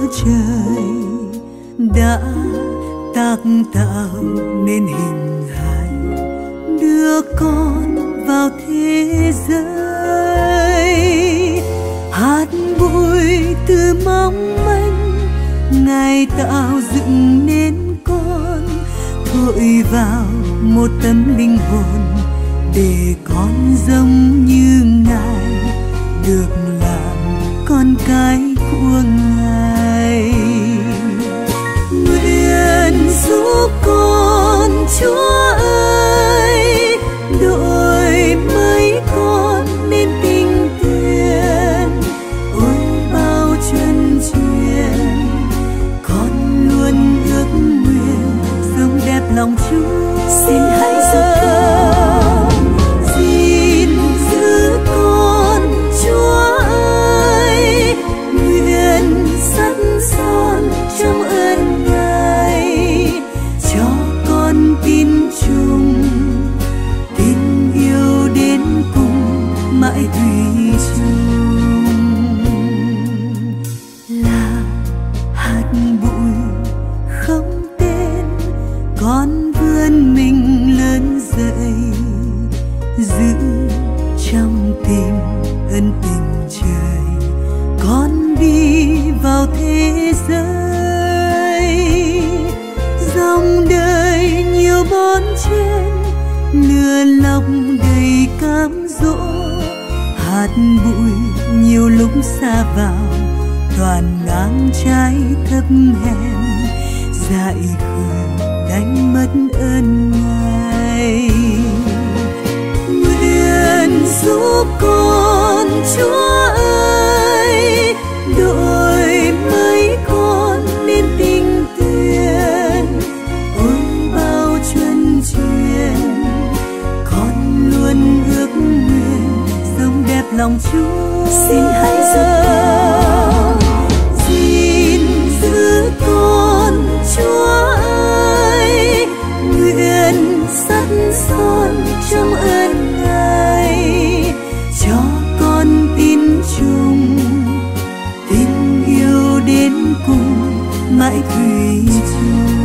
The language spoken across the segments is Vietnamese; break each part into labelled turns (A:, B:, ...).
A: trời đã tác tạo nên hình hài đưa con vào thế giới. Hạt bụi từ mong manh Ngài tạo dựng nên con, thổi vào một tấm linh hồn để con giống như Ngài, được làm con cái của Ngài. Nguyện giúp con Chúa ơi, đổi mấy con nên tình tuyển. Ôi bao chân truyền, con luôn ước nguyện sống đẹp lòng Chúa. Xin hãy giúp con, xin giữ con Chúa ơi, nguyện sắt son trong ơn Ngài, cho con tin chung, tin yêu đến cùng mãi thủy chung. Là hạt bụi không tên, con vươn mình lớn dậy, giữ trong tim ân tình trời. Con đi vào thế giới, dòng đời nhiều bon chen, lừa lọc đầy cám dỗ. Hạt bụi nhiều lúc xa vào, toàn ngang trái thấp hèn, dại khờ đánh mất ơn Ngài. Nguyện giúp con Chúa ơi, đổi mấy con nên tình tuyển. Ôi bao chân truyền, con luôn ước nguyện sống đẹp lòng Chúa. Xin hãy giúp con, xin giữ con Chúa ơi, nguyện sắt son trong ơn Ngài, cho con tin chung, tin yêu đến cùng mãi thủy chung.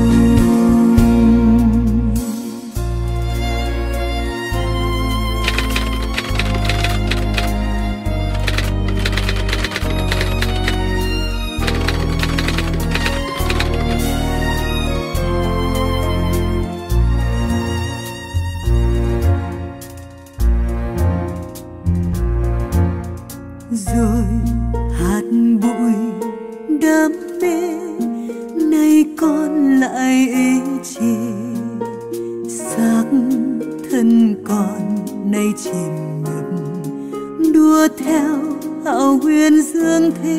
A: Rồi hạt bụi đam mê, nay con lại ê chề. Xác thân con nay chìm ngập, đua theo hão huyền dương thế.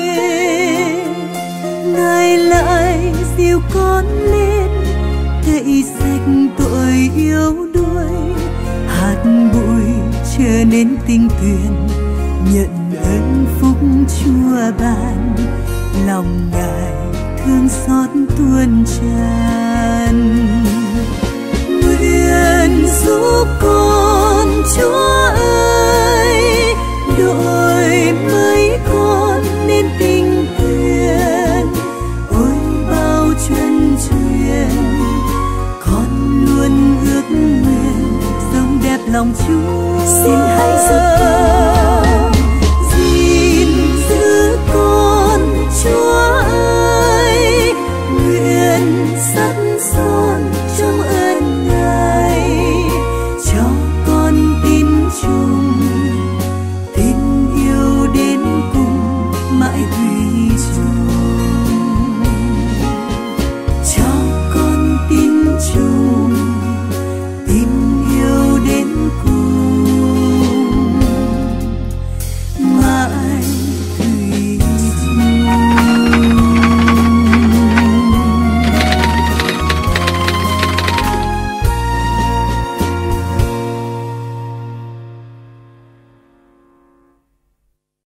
A: Ngài lại dìu con lên, tẩy sạch tội yếu đuối. Hạt bụi trở nên tinh tuyền, nhận ơn phúc Chúa ban, lòng Ngài thương xót tuôn tràn. Nguyện giúp con Chúa ơi, đổi mấy con nên tình tuyển. Ôi bao chân truyền, con luôn ước nguyện sống đẹp lòng Chúa. Xin hãy giúp con,